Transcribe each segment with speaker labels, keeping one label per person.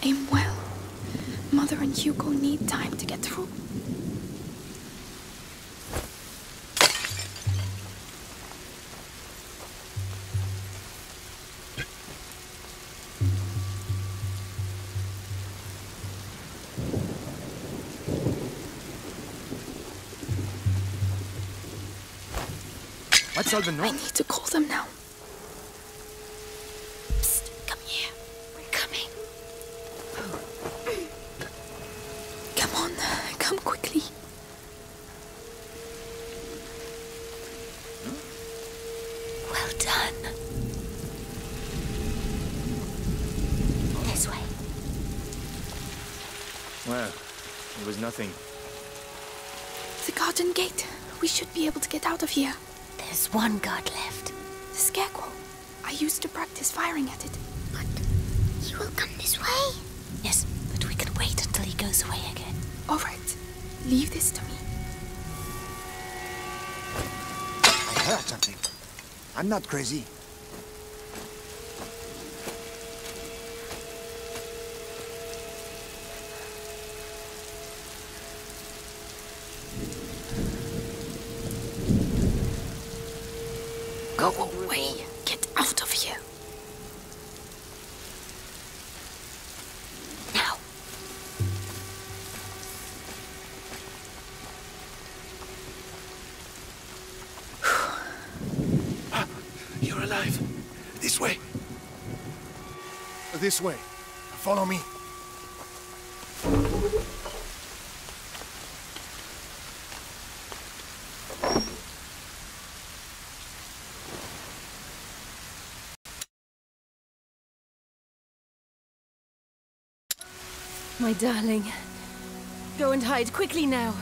Speaker 1: Aim well. Mother and Hugo need time to get through.
Speaker 2: What's all the noise?
Speaker 1: I need to call them now. Psst, come here. We're coming. Come on, come quickly. Well done. This way.
Speaker 2: Well, it was nothing.
Speaker 1: The garden gate. We should be able to get out of here.
Speaker 3: There's one guard left.
Speaker 1: The scarecrow. I used to practice firing at it.
Speaker 3: But he will come this way? Yes, but we can wait until he goes away again.
Speaker 1: All right. Leave this to me.
Speaker 4: I heard something. I'm not crazy.
Speaker 1: Go away. Get out of here. Now.
Speaker 4: You're alive. This way. This way. Follow me.
Speaker 5: My darling. Go and hide quickly now.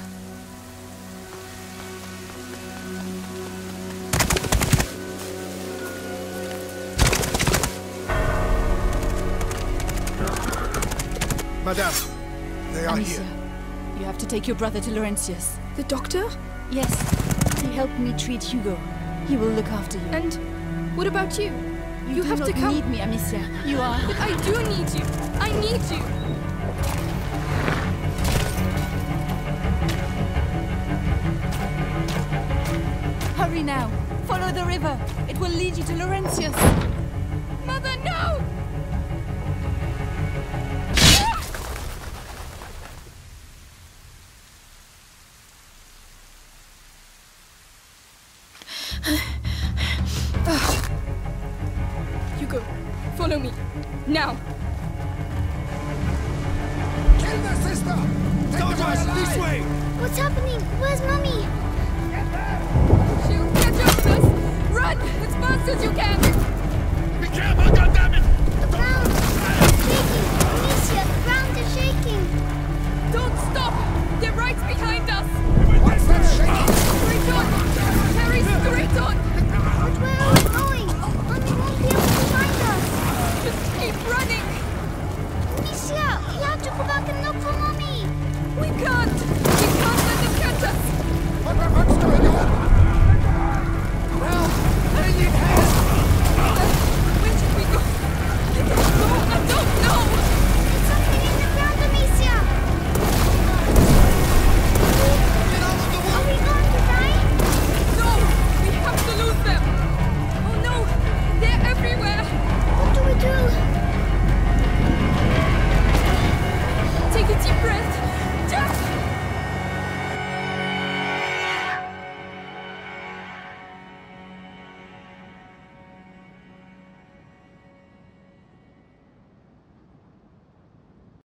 Speaker 4: Madame, they are
Speaker 5: Amicia,
Speaker 4: here.
Speaker 5: you have to take your brother to Laurentius.
Speaker 1: The doctor?
Speaker 5: Yes, he helped me treat Hugo. He will look after you.
Speaker 1: And what about you? You have to come.
Speaker 5: You need me, Amicia. You are.
Speaker 1: But I do need you. I need you.
Speaker 5: Hurry now. Follow the river. It will lead you to Laurentius.
Speaker 1: Mother, no! Hugo, follow me. Now.
Speaker 4: Kill the sister! Soldiers, this way!
Speaker 3: What's happening? Where's Mummy?
Speaker 1: She'll catch up with us. Run as fast as you can.